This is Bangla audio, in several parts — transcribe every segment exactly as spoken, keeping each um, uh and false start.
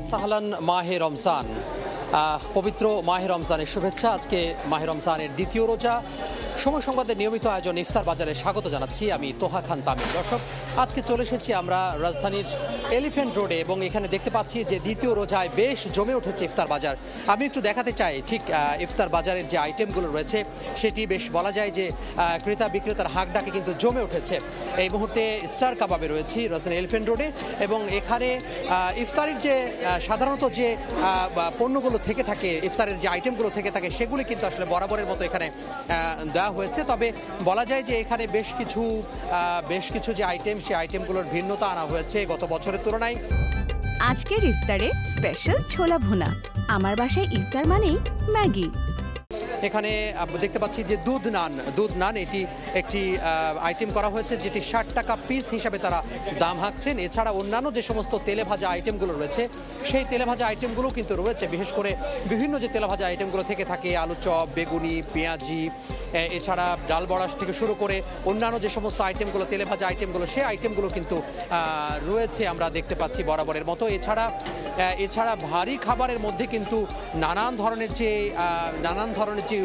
সাহলান মাহে রমজান। পবিত্র মাহে রমজানের শুভেচ্ছা। আজকে মাহে রমজানের দ্বিতীয় রোজা। সময় সংবাদের নিয়মিত আয়োজন ইফতার বাজারে স্বাগত জানাচ্ছি আমি তোহা খান তামিম। দর্শক, আজকে চলে এসেছি আমরা রাজধানীর এলিফ্যান্ট রোডে এবং এখানে দেখতে পাচ্ছি যে দ্বিতীয় রোজায় বেশ জমে উঠেছে ইফতার বাজার। আমি একটু দেখাতে চাই ঠিক ইফতার বাজারের যে আইটেমগুলো রয়েছে সেটি বেশ বলা যায় যে ক্রেতা বিক্রেতার হাঁকডাকে কিন্তু জমে উঠেছে। এই মুহূর্তে স্টার কাবাবে রয়েছি রাজধানী এলিফ্যান্ট রোডে এবং এখানে ইফতারের যে সাধারণত যে পণ্যগুলো থেকে থাকে, ইফতারের যে আইটেমগুলো থেকে থাকে সেগুলি কিন্তু আসলে বরাবরের মতো এখানে দেওয়া হয়েছে। তবে বলা যায় যে এখানে বেশ কিছু বেশ কিছু যে আইটেম সেই আইটেমগুলোর ভিন্নতা আনা হয়েছে গত বছরের তুলনায়। আজকের ইফতারে স্পেশাল ছোলা ভুনা। আমার বাসায় ইফতার মানেই ম্যাগি। এখানে দেখতে পাচ্ছি যে দুধ নান দুধ নান এটি একটি আইটেম করা হয়েছে যেটি ষাট টাকা পিস হিসাবে তারা দাম হাঁকছেন। এছাড়া অন্যান্য যে সমস্ত তেলে ভাজা আইটেমগুলো রয়েছে সেই তেলে ভাজা আইটেমগুলো কিন্তু রয়েছে। বিশেষ করে বিভিন্ন যে তেলে ভাজা আইটেমগুলো থেকে থাকে আলু চপ, বেগুনি, পেঁয়াজি, এছাড়া ডাল বড়া থেকে শুরু করে অন্যান্য যে সমস্ত আইটেমগুলো তেলে ভাজা আইটেমগুলো সেই আইটেমগুলো কিন্তু রয়েছে আমরা দেখতে পাচ্ছি বরাবরের মতো। এছাড়া এছাড়া ভারী খাবারের মধ্যে কিন্তু নানান ধরনের যে নানান ধরনের যে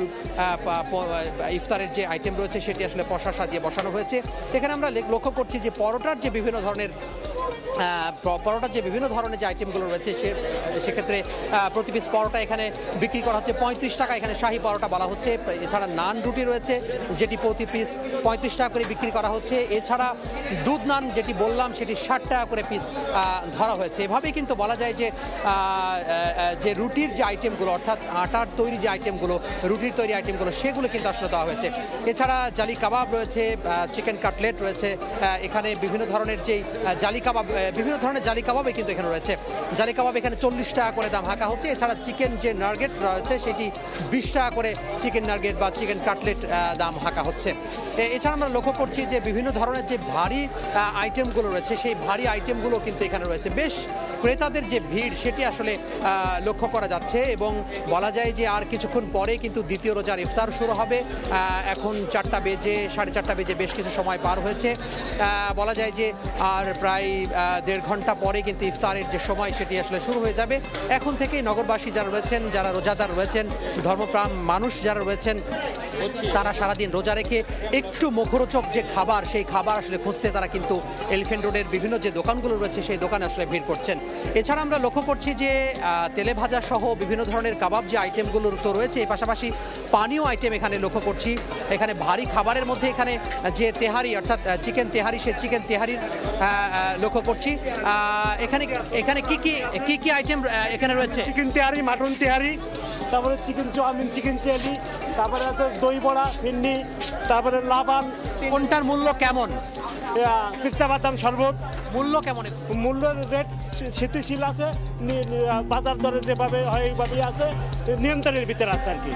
ইফতারের যে আইটেম রয়েছে সেটি আসলে পশা সাজিয়ে বসানো হয়েছে। এখানে আমরা লক্ষ্য করছি যে পরোটার যে বিভিন্ন ধরনের পরোটার যে বিভিন্ন ধরনের যে আইটেমগুলো রয়েছে সে সেক্ষেত্রে প্রতি পিস পরোটা এখানে বিক্রি করা হচ্ছে পঁয়ত্রিশ টাকা। এখানে শাহী পরোটা বলা হচ্ছে। এছাড়া নান রুটি রয়েছে যেটি প্রতি পিস পঁয়ত্রিশ টাকা করে বিক্রি করা হচ্ছে। এছাড়া দুধ নান যেটি বললাম সেটি ষাট টাকা করে পিস ধরা হয়েছে। এভাবেই কিন্তু বলা যায় যে যে রুটির যে আইটেমগুলো অর্থাৎ আটার তৈরি যে আইটেমগুলো রুটির তৈরি আইটেমগুলো সেগুলো কিন্তু আসলে দেওয়া হয়েছে। এছাড়া জালি কাবাব রয়েছে, চিকেন কাটলেট রয়েছে, এখানে বিভিন্ন ধরনের যেই জালি কাবাব বিভিন্ন ধরনের জালি কাবাবে কিন্তু এখানে রয়েছে। জালি কাবাব এখানে চল্লিশ টাকা করে দাম হাঁকা হচ্ছে। এছাড়া চিকেন যে নার্গেট রয়েছে সেটি বিশ টাকা করে চিকেন নার্গেট বা চিকেন কাটলেট দাম হাঁকা হচ্ছে। এছাড়া আমরা লক্ষ্য করছি যে বিভিন্ন ধরনের যে ভারী আইটেমগুলো রয়েছে সেই ভারী আইটেমগুলো কিন্তু এখানে রয়েছে। বেশ ক্রেতাদের যে ভিড় সেটি আসলে লক্ষ্য করা যাচ্ছে এবং বলা যায় যে আর কিছুক্ষণ পরে কিন্তু দ্বিতীয় রোজার ইফতার শুরু হবে। এখন চারটা বেজে সাড়ে চারটা বেজে বেশ কিছু সময় পার হয়েছে। বলা যায় যে আর প্রায় দেড় ঘন্টা পরে কিন্তু ইফতারের যে সময় সেটি আসলে শুরু হয়ে যাবে। এখন থেকেই নগরবাসী যারা রয়েছেন, যারা রোজাদার রয়েছেন, ধর্মপ্রাণ মানুষ যারা রয়েছেন তারা সারাদিন রোজা রেখে একটু মুখরোচক যে খাবার সেই খাবার আসলে খুঁজতে তারা কিন্তু এলিফ্যান্ট রোডের বিভিন্ন যে দোকানগুলো রয়েছে সেই দোকানে আসলে ভিড় করছেন। এছাড়া আমরা লক্ষ্য করছি যে তেলে ভাজা সহ বিভিন্ন ধরনের কাবাব যে আইটেমগুলো তো রয়েছে এর পাশাপাশি পানীয় আইটেম এখানে লক্ষ্য করছি। এখানে ভারী খাবারের মধ্যে এখানে যে তেহারি অর্থাৎ চিকেন তেহারি সেই চিকেন তেহারির লক্ষ্য করছি। এখানে এখানে কি কি কি কি আইটেম এখানে রয়েছে? চিকেন তেহারি, মাটন তেহারি, তারপরে চিকেন চাউমিন, চিকেন চিলি, তারপরে আছে দই বড়া, ফিন্নি, তারপরে লাবান। কোনটার মূল্য কেমন? পিস্তা বাদাম শরবত মূল্য কেমন? মূল্যের রেট স্থিতিশীল আছে, বাজার দরে যেভাবে হয় এইভাবেই আছে, নিয়ন্ত্রণের ভিতরে আছে আর কি।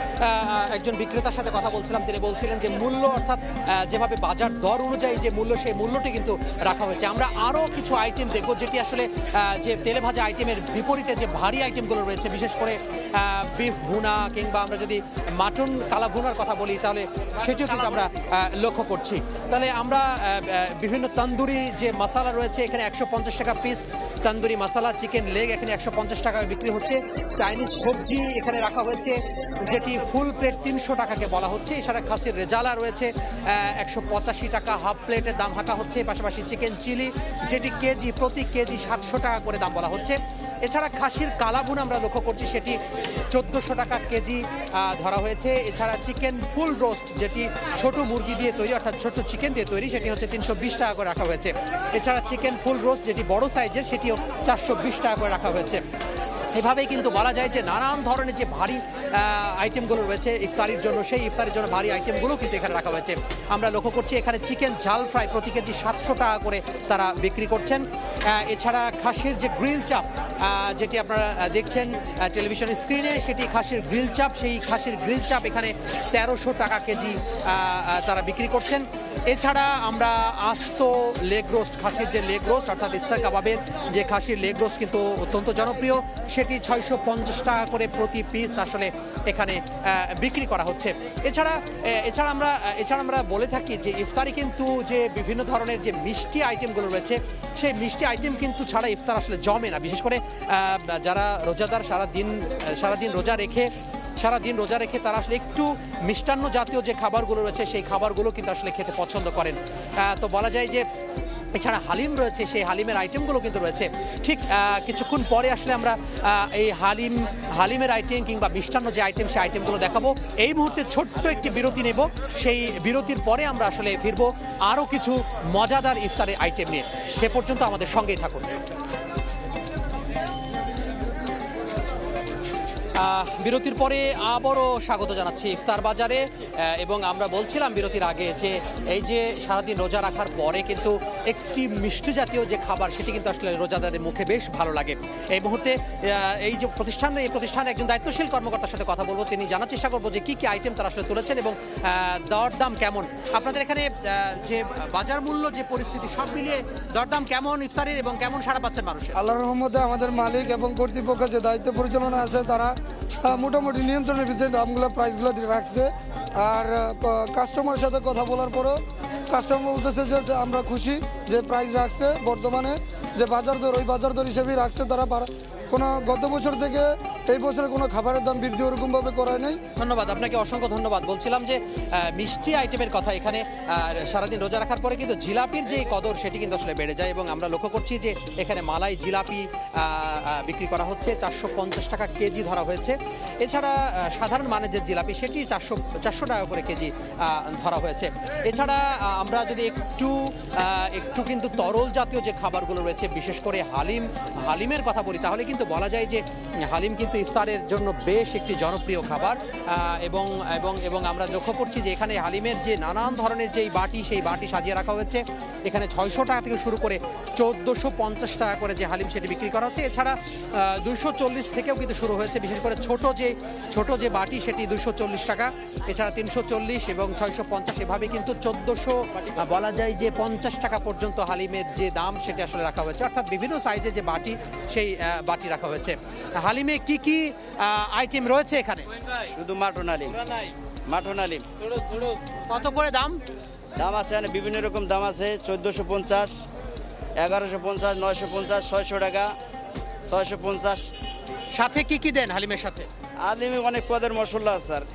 একজন বিক্রেতার সাথে কথা বলছিলাম, তিনি বলছিলেন যে মূল্য অর্থাৎ যেভাবে বাজার দর অনুযায়ী যে মূল্য সেই মূল্যটি কিন্তু রাখা হয়েছে। আমরা আরও কিছু আইটেম দেখব যেটি আসলে যে তেলে ভাজা আইটেমের বিপরীতে যে ভারী আইটেমগুলো রয়েছে, বিশেষ করে বিফ ভুনা কিংবা আমরা যদি মাটন কালা ভুনার কথা বলি তাহলে সেটিও কিন্তু আমরা লক্ষ্য করছি। তাহলে আমরা বিভিন্ন তন্দুরি যে মশলা রয়েছে এখানে একশো পঞ্চাশ টাকা piece tandoori masala, chicken leg এখানে একশো পঞ্চাশ টাকায় বিক্রি হচ্ছে। চাইনিজ সবজি এখানে রাখা হয়েছে যেটি ফুল প্লেট তিনশো টাকাকে বলা হচ্ছে। এছাড়া খাসির রেজালা রয়েছে একশো পঁচাশি টাকা হাফ প্লেটের দাম হাঁকা হচ্ছে। পাশাপাশি চিকেন চিলি যেটি কেজি প্রতি কেজি সাতশো টাকা করে দাম বলা হচ্ছে। এছাড়া খাসির কালাভুন আমরা লক্ষ্য করছি সেটি চোদ্দোশো টাকা কেজি ধরা হয়েছে। এছাড়া চিকেন ফুল রোস্ট যেটি ছোট মুরগি দিয়ে তৈরি অর্থাৎ ছোট চিকেন দিয়ে তৈরি সেটি হচ্ছে তিনশো বিশ টাকা করে রাখা হয়েছে। এছাড়া চিকেন ফুল রোস্ট যেটি বড় সাইজের সেটিও চারশো বিশ টাকা করে রাখা হয়েছে। এভাবেই কিন্তু বলা যায় যে নানান ধরনের যে ভারী আইটেমগুলো রয়েছে ইফতারির জন্য সেই ইফতারির জন্য ভারী আইটেমগুলো কিন্তু এখানে রাখা হয়েছে। আমরা লক্ষ্য করছি এখানে চিকেন ঝাল ফ্রাই প্রতি কেজি সাতশো টাকা করে তারা বিক্রি করছেন। এছাড়া খাসির যে গ্রিল চাপ যেটি আপনারা দেখছেন টেলিভিশন স্ক্রিনে সেটি খাসির গ্রিল চাপ, সেই খাসির গ্রিল চাপ এখানে তেরোশো টাকা কেজি তারা বিক্রি করছেন। এছাড়া আমরা আস্ত লেগ রোস্ট, খাসির যে লেগ রোস্ট অর্থাৎ ইস্টার কাবাবের যে খাসির লেগ রোস্ট কিন্তু অত্যন্ত জনপ্রিয়, সেটি ছয়শো পঞ্চাশ টাকা করে প্রতি পিস আসলে এখানে বিক্রি করা হচ্ছে। এছাড়া এছাড়া আমরা এছাড়া আমরা বলে থাকি যে ইফতারি কিন্তু যে বিভিন্ন ধরনের যে মিষ্টি আইটেমগুলো রয়েছে সেই মিষ্টি আইটেম কিন্তু ছাড়া ইফতার আসলে জমে না। বিশেষ করে যারা রোজাদার সারা দিন সারাদিন রোজা রেখে সারাদিন রোজা রেখে তারা আসলে একটু মিষ্টান্ন জাতীয় যে খাবারগুলো রয়েছে সেই খাবারগুলো কিন্তু আসলে খেতে পছন্দ করেন। তো বলা যায় যে এছাড়া হালিম রয়েছে, সেই হালিমের আইটেমগুলো কিন্তু রয়েছে। ঠিক কিছুক্ষণ পরে আসলে আমরা এই হালিম হালিমের আইটেম কিংবা মিষ্টান্ন যে আইটেম সেই আইটেমগুলো দেখাবো। এই মুহূর্তে ছোট্ট একটি বিরতি নেব, সেই বিরতির পরে আমরা আসলে ফিরবো আরও কিছু মজাদার ইফতারের আইটেম নিয়ে। সে পর্যন্ত আমাদের সঙ্গেই থাকুন। বিরতির পরে আবারও স্বাগত জানাচ্ছি ইফতার বাজারে। এবং আমরা বলছিলাম বিরতির আগে যে এই যে সারাদিন রোজা রাখার পরে কিন্তু একটি মিষ্টি জাতীয় যে খাবার সেটি কিন্তু আসলে রোজাদারের মুখে বেশ ভালো লাগে। এই মুহূর্তে এই যে প্রতিষ্ঠান এই প্রতিষ্ঠানের একজন দায়িত্বশীল কর্মকর্তার সাথে কথা বলবো, তিনি জানার চেষ্টা করবো যে কী কী আইটেম তারা আসলে তুলেছেন এবং দরদাম কেমন। আপনাদের এখানে যে বাজার মূল্য যে পরিস্থিতি সব মিলিয়ে দরদাম কেমন ইফতারের এবং কেমন সাড়া পাচ্ছেন মানুষের? আল্লাহর রহমতে আমাদের মালিক এবং কর্তৃপক্ষ যে দায়িত্ব পরিচালনা আছে তারা মোটামুটি নিয়ন্ত্রণের ভিতরে দামগুলো প্রাইসগুলো রাখছে। আর কাস্টমারের সাথে কথা বলার পরেও কাস্টমার বলতেছে যে আমরা খুশি যে প্রাইস রাখছে, বর্তমানে যে বাজার দর ওই বাজার দর হিসেবেই রাখছে তারা। কোনো গত বছর থেকে এই বছরে কোনো খাবারের দাম বৃদ্ধি ওরকমভাবে করায় নাই। ধন্যবাদ আপনাকে, অসংখ্য ধন্যবাদ। বলছিলাম যে মিষ্টি আইটেমের কথা, এখানে সারাদিন রোজা রাখার পরে কিন্তু জিলাপির যে কদর সেটি কিন্তু আসলে বেড়ে যায় এবং আমরা লক্ষ্য করছি যে এখানে মালাই জিলাপি বিক্রি করা হচ্ছে, চারশো পঞ্চাশ টাকা কেজি ধরা হয়েছে। এছাড়া সাধারণ মানের যে জিলাপি সেটি চারশো চারশো টাকা করে কেজি ধরা হয়েছে। এছাড়া আমরা যদি একটু একটু কিন্তু তরল জাতীয় যে খাবারগুলো রয়েছে, বিশেষ করে হালিম হালিমের কথা বলি, তাহলে কিন্তু বলা যায় যে হালিম কিন্তু ইফতারের জন্য বেশ একটি জনপ্রিয় খাবার। এবং এবং এবং আমরা লক্ষ্য করছি যে এখানে হালিমের যে নানান ধরনের যেই বাটি সেই বাটি সাজিয়ে রাখা হয়েছে। এখানে ছয়শো টাকা থেকে শুরু করে চোদ্দোশো পঞ্চাশ টাকা করে যে হালিম সেটি বিক্রি করা হচ্ছে। এছাড়া দুইশো চল্লিশ থেকেও কিন্তু শুরু হয়েছে, বিশেষ করে ছোট যে ছোট যে বাটি সেটি দুইশো চল্লিশ টাকা। এছাড়া তিনশো চল্লিশ এবং ছয়শো পঞ্চাশ এভাবে কিন্তু চোদ্দোশো বলা যায় যে পঞ্চাশ টাকা পর্যন্ত হালিমের যে দাম সেটি আসলে রাখা হয়েছে, অর্থাৎ বিভিন্ন সাইজে যে বাটি সেই বাটি রাখা হয়েছে। হালিমে কি কি আইটেম রয়েছে এখানে? শুধু মাটন হালিম, মাটন হালিম। কত করে দাম? দাম আছে এখানে বিভিন্ন রকম দাম আছে, চোদ্দোশো পঞ্চাশ, এগারোশো পঞ্চাশ, নয়শো পঞ্চাশ, ছয়শো টাকা, ছয়শো পঞ্চাশ। সাথে কি কি দেন হালিমের সাথে? হালিমে অনেক পদের মশলা আছে স্যার।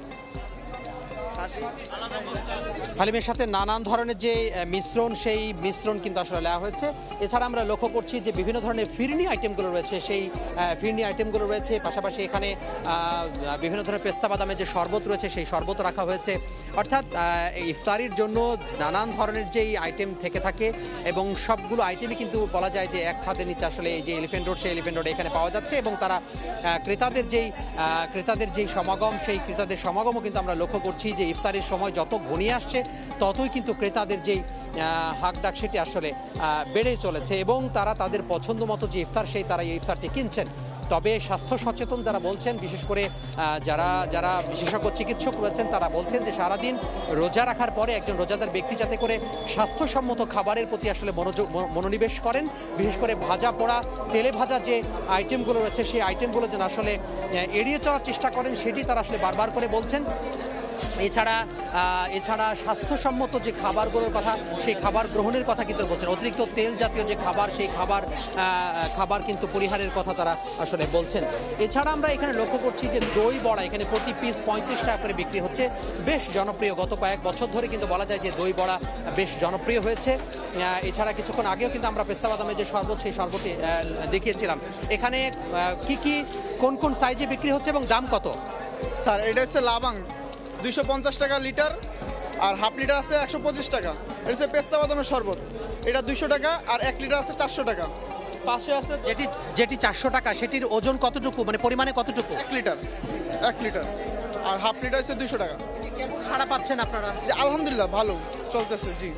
হালিমের সাথে নানান ধরনের যে মিশ্রণ সেই মিশ্রণ কিন্তু আসলে দেওয়া হয়েছে। এছাড়া আমরা লক্ষ্য করছি যে বিভিন্ন ধরনের ফিরনি আইটেমগুলো রয়েছে, সেই ফিরনি আইটেমগুলো রয়েছে। পাশাপাশি এখানে বিভিন্ন ধরনের পেস্তা বাদামের যে শরবত রয়েছে সেই শরবত রাখা হয়েছে। অর্থাৎ ইফতারির জন্য নানান ধরনের যেই আইটেম থেকে থাকে এবং সবগুলো আইটেমই কিন্তু বলা যায় যে এক ছাদের নিচে আসলে এই যে এলিফ্যান্ট রোড সেই এলিফ্যান্ট রোড এখানে পাওয়া যাচ্ছে। এবং তারা ক্রেতাদের যেই ক্রেতাদের যেই সমাগম সেই ক্রেতাদের সমাগমও কিন্তু আমরা লক্ষ্য করছি যে ইফতারের সময় যত ঘনিয়ে আসছে ততই কিন্তু ক্রেতাদের যেই হাকডাক সেটি আসলে বেড়ে চলেছে এবং তারা তাদের পছন্দ মতো যে ইফতার সেই তারা এই ইফতারটি কিনছেন। তবে স্বাস্থ্য সচেতন যারা বলছেন, বিশেষ করে যারা যারা বিশেষজ্ঞ চিকিৎসক রয়েছেন তারা বলছেন যে সারাদিন রোজা রাখার পরে একজন রোজাদার ব্যক্তি যাতে করে স্বাস্থ্যসম্মত খাবারের প্রতি আসলে মনোযোগ মনোনিবেশ করেন, বিশেষ করে ভাজা পোড়া তেলে ভাজা যে আইটেমগুলো রয়েছে সেই আইটেমগুলো যেন আসলে এড়িয়ে চলার চেষ্টা করেন সেটি তারা আসলে বারবার করে বলছেন। এছাড়া এছাড়া স্বাস্থ্যসম্মত যে খাবারগুলোর কথা সেই খাবার গ্রহণের কথা কিন্তু বলছেন। অতিরিক্ত তেল জাতীয় যে খাবার সেই খাবার খাবার কিন্তু পরিহারের কথা তারা আসলে বলছেন। এছাড়া আমরা এখানে লক্ষ্য করছি যে দই বড়া এখানে প্রতি পিস পঁয়ত্রিশ টাকা করে বিক্রি হচ্ছে, বেশ জনপ্রিয়। গত কয়েক বছর ধরে কিন্তু বলা যায় যে দই বড়া বেশ জনপ্রিয় হয়েছে। এছাড়া কিছুক্ষণ আগেও কিন্তু আমরা পেস্তা বাদামের যে শরবত সেই শরবতটি দেখিয়েছিলাম। এখানে কি কি কোন কোন সাইজে বিক্রি হচ্ছে এবং দাম কত? স্যার এটা হচ্ছে লাবাং দুইশো পঞ্চাশ টাকা লিটার, আর হাফ লিটার আছে একশো পঁচিশ টাকা। এটা হচ্ছে পেস্তা বাদামের শরবত, এটা দুইশো টাকা, আর এক লিটার আছে চারশো টাকা। পাশে আছে যেটি যেটি চারশো টাকা, সেটির ওজন কতটুকু, মানে পরিমাণে কতটুকু? এক লিটার এক লিটার আর হাফ লিটার হচ্ছে দুইশো টাকা। কেমন সাড়া পাচ্ছেন আপনারা? জি আলহামদুলিল্লাহ ভালো চলতেছে। জি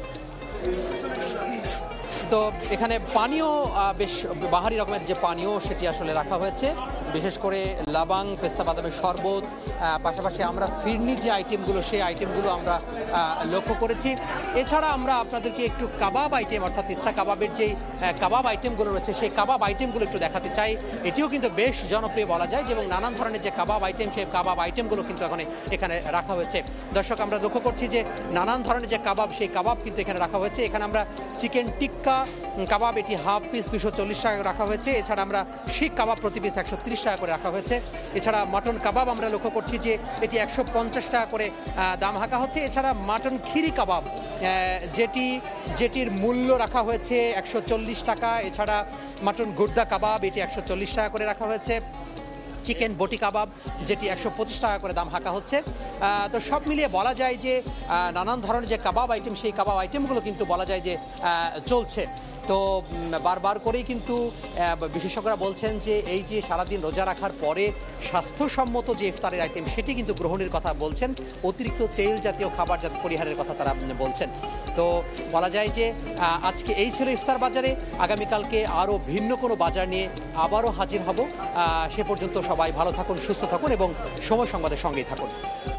তো এখানে পানীয় বেশ বাহারি রকমের যে পানীয় সেটি আসলে রাখা হয়েছে। বিশেষ করে লাবাং, পেস্তা বাদামের শরবত, পাশাপাশি আমরা ফিরনির যে আইটেমগুলো সেই আইটেমগুলো আমরা লক্ষ্য করেছি। এছাড়া আমরা আপনাদেরকে একটু কাবাব আইটেম অর্থাৎ ইস্টা কাবাবের যেই কাবাব আইটেমগুলো রয়েছে সেই কাবাব আইটেমগুলো একটু দেখাতে চাই। এটিও কিন্তু বেশ জনপ্রিয় বলা যায় এবং নানান ধরনের যে কাবাব আইটেম সেই কাবাব আইটেমগুলো কিন্তু এখানে এখানে রাখা হয়েছে। দর্শক, আমরা লক্ষ্য করছি যে নানান ধরনের যে কাবাব সেই কাবাব কিন্তু এখানে রাখা হয়েছে। এখানে আমরা চিকেন টিক্কা কাবাব, এটি হাফ পিস দুশো চল্লিশ টাকা রাখা হয়েছে। এছাড়া আমরা শিক কাবাব প্রতি পিস একশো তিরিশ টাকা করে রাখা হয়েছে। এছাড়া মাটন কাবাব আমরা লক্ষ্য করছি যে এটি একশো পঞ্চাশ টাকা করে দাম হাঁকা হচ্ছে। এছাড়া মাটন খিরি কাবাব যেটি যেটির মূল্য রাখা হয়েছে একশো চল্লিশ টাকা। এছাড়া মাটন গুর্দা কাবাব এটি একশো চল্লিশ টাকা করে রাখা হয়েছে। চিকেন বটি কাবাব যেটি একশো পঁচিশ টাকা করে দাম হাঁকা হচ্ছে। তো সব মিলিয়ে বলা যায় যে নানান ধরনের যে কাবাব আইটেম সেই কাবাব আইটেমগুলো কিন্তু বলা যায় যে চলছে। তো বারবার করেই কিন্তু বিশেষজ্ঞরা বলছেন যে এই যে সারাদিন রোজা রাখার পরে স্বাস্থ্যসম্মত যে ইফতারের আইটেম সেটি কিন্তু গ্রহণের কথা বলছেন, অতিরিক্ত তেল জাতীয় খাবার যাতে পরিহারের কথা তারা বলছেন। তো বলা যায় যে আজকে এই ছিল ইফতার বাজারে। আগামীকালকে আরও ভিন্ন কোনো বাজার নিয়ে আবারও হাজির হব। সে পর্যন্ত সবাই ভালো থাকুন, সুস্থ থাকুন এবং সময় সংবাদের সঙ্গেই থাকুন।